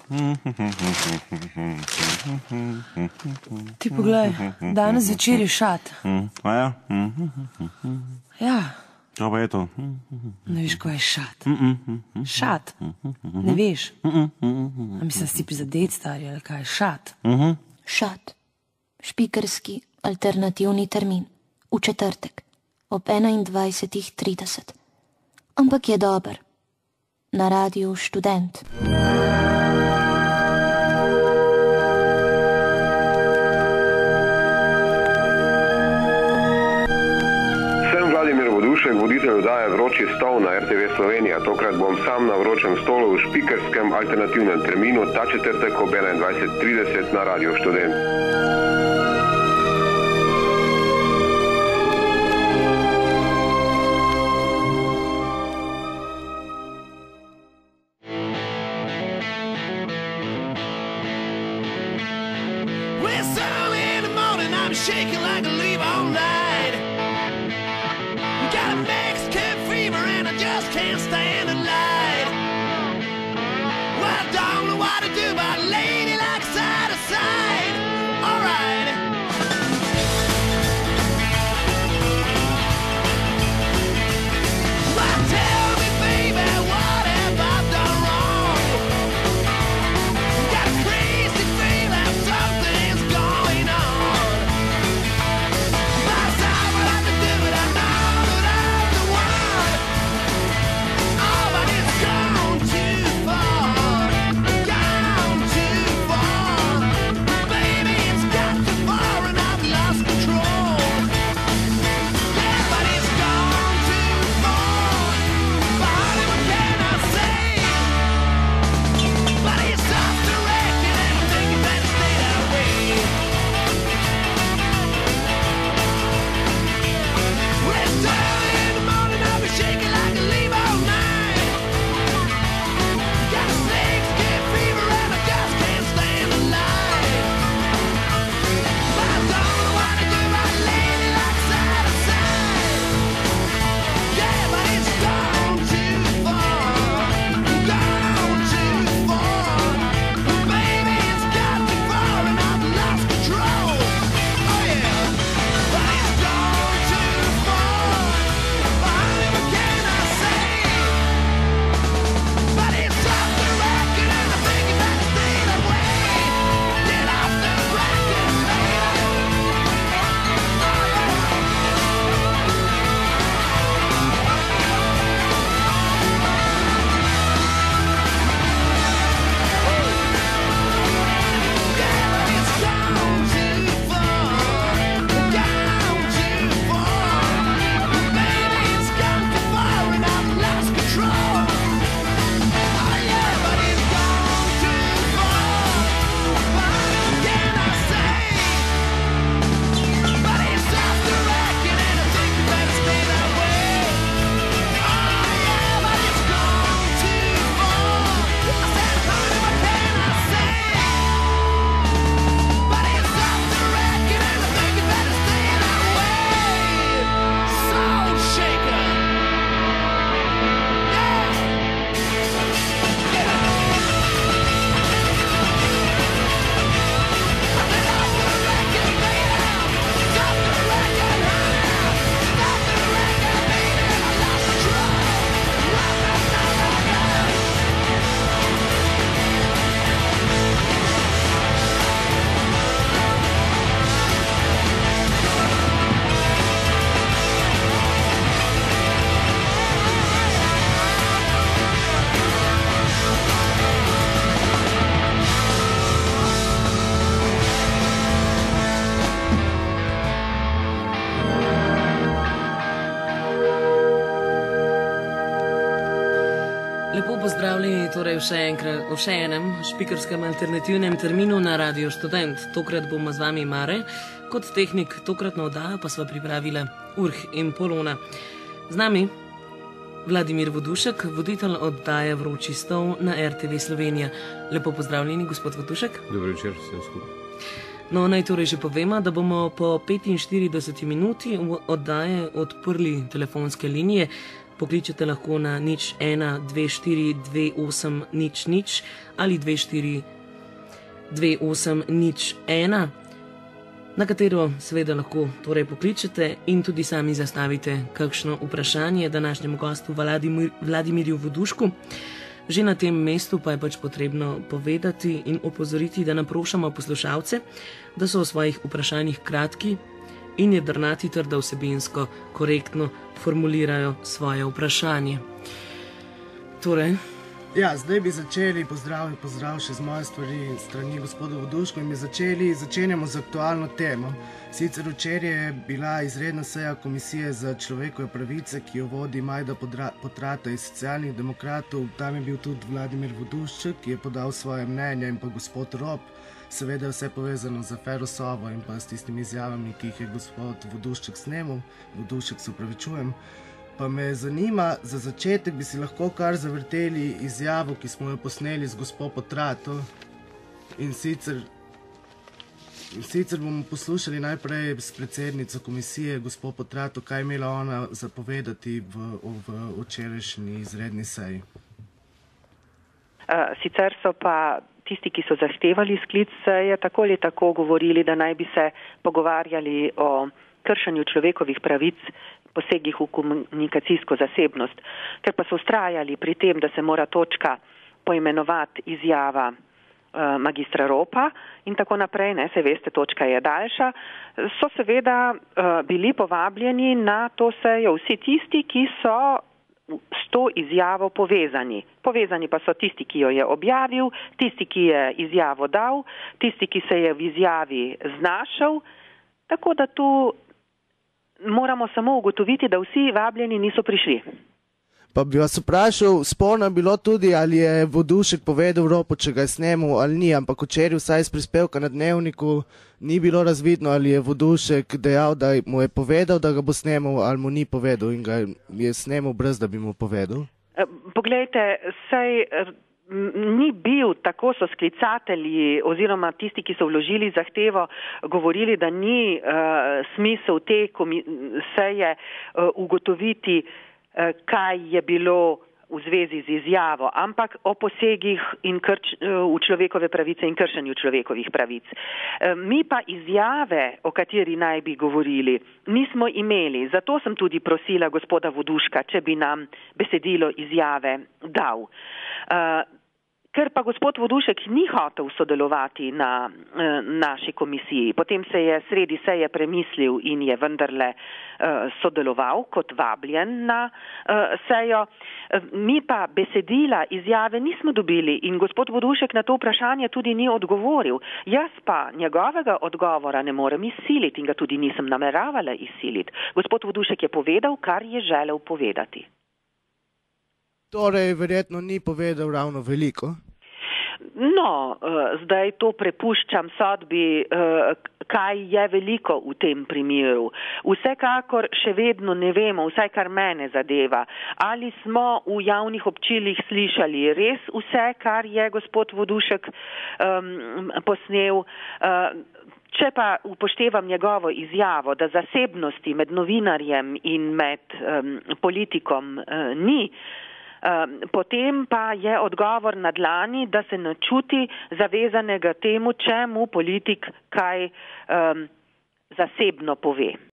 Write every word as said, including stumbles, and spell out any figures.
Ti poglej, danes zvečer je šat. A ja? Ja. Kaj pa je to? Ne veš, kaj je šat? Šat? Ne veš? A mislim, si prizadet, stari, ali kaj je šat? Šat. Špikerski alternativni termin. V četrtek. Ob enaindvajsetih trideset. Ampak je dober. Na Radiu Študent. Voditelj oddaje Vroči stol na R T V Slovenija. Tokrat bom sam na vročem stolu v špikerskem alternativnem terminu ta četrtek ob enaindvajset trideset na Radiu Študent. Torej v še, enkrat, v še enem špikerskem alternativnem terminu na Radiu Študent. Tokrat bomo z vami Mare, kot tehnik tokratno oddajo pa sva pripravila Urh in Polona. Z nami Vladimir Vodušek, voditelj oddaje Vroči stol na R T V Slovenija. Lepo pozdravljeni, gospod Vodušek. Dobro večer, vsem skupaj. No, naj torej že povemo, da bomo po petinštirideseti minuti oddaje odprli telefonske linije. pokličete lahko na nič ena dve štiri dve osem nič nič ali dve štiri dve osem nič ena, na katero seveda lahko torej pokličete in tudi sami zastavite kakšno vprašanje današnjemu gostu Vladimir, Vladimirju Vodušku. Že na tem mestu pa je pač potrebno povedati in opozoriti, da naprošamo poslušalce, da so v svojih vprašanjih kratki in jedrnati ter da vsebinsko korektno formulirajo svoje vprašanje. Torej... Ja, zdaj bi začeli, pozdrav in pozdrav še z moje stvari strani gospoda Voduško in mi začeli, začenjamo z aktualno temo. Sicer včeraj je bila izredna seja Komisije za človekove pravice, ki jo vodi Majda Potrata iz Socialnih demokratov. Tam je bil tudi Vladimir Vodušček, ki je podal svoje mnenje, in pa gospod Rop. Seveda je vse povezano z afero Sovo in pa s tistimi izjavami, ki jih je gospod Vodušček snemal. Vodušček, se upravičujem. Pa me zanima, za začetek bi si lahko kar zavrteli izjavo, ki smo jo posneli z gospod Potrato. In sicer, in sicer bomo poslušali najprej s predsednico komisije, gospod Potrato, kaj je imela ona zapovedati v, v včerajšnji izredni seji. Sicer so pa tisti, ki so zahtevali sklic seje, tako ali tako govorili, da naj bi se pogovarjali o kršenju človekovih pravic, posegih v komunikacijsko zasebnost, ker pa so ustrajali pri tem, da se mora točka poimenovati izjava uh, magistra Ropa in tako naprej, ne, se veste, točka je daljša, so seveda uh, bili povabljeni na to sejo vsi tisti, ki so s to izjavo povezani. Povezani pa so tisti, ki jo je objavil, tisti, ki je izjavo dal, tisti, ki se je v izjavi znašel, tako da tu moramo samo ugotoviti, da vsi vabljeni niso prišli. Pa bi vas vprašal, sporno je bilo tudi, ali je Vodušek povedal Ropu, če ga je snemal ali ni, ampak včeraj vsaj iz prispevka na Dnevniku ni bilo razvidno, ali je Vodušek dejal, da mu je povedal, da ga bo snemal, ali mu ni povedal in ga je snemal brez, da bi mu povedal. Poglejte, saj ni bil, tako so sklicatelji oziroma tisti, ki so vložili zahtevo, govorili, da ni uh, smisel te seje uh, ugotoviti, uh, kaj je bilo v zvezi z izjavo, ampak o posegih in krč, uh, v človekove pravice in kršenju človekovih pravic. Uh, mi pa izjave, o kateri naj bi govorili, nismo imeli. Zato sem tudi prosila gospoda Voduška, če bi nam besedilo izjave dal. Uh, Ker pa gospod Vodušek ni hotel sodelovati na eh, naši komisiji, potem se je sredi seje premislil in je vendarle eh, sodeloval kot vabljen na eh, sejo. Mi pa besedila izjave nismo dobili in gospod Vodušek na to vprašanje tudi ni odgovoril. Jaz pa njegovega odgovora ne morem izsiliti in ga tudi nisem nameravala izsiliti. Gospod Vodušek je povedal, kar je želel povedati. Torej, verjetno ni povedal ravno veliko. No, zdaj to prepuščam sodbi, kaj je veliko v tem primeru. Vsekakor še vedno ne vemo, vsaj kar mene zadeva, ali smo v javnih občilih slišali res vse, kar je gospod Vodušek um, posnel. Uh, Če pa upoštevam njegovo izjavo, da zasebnosti med novinarjem in med um, politikom uh, ni, Um, potem pa je odgovor na dlani, da se ne čuti zavezanega temu, čemu politik kaj um, zasebno pove.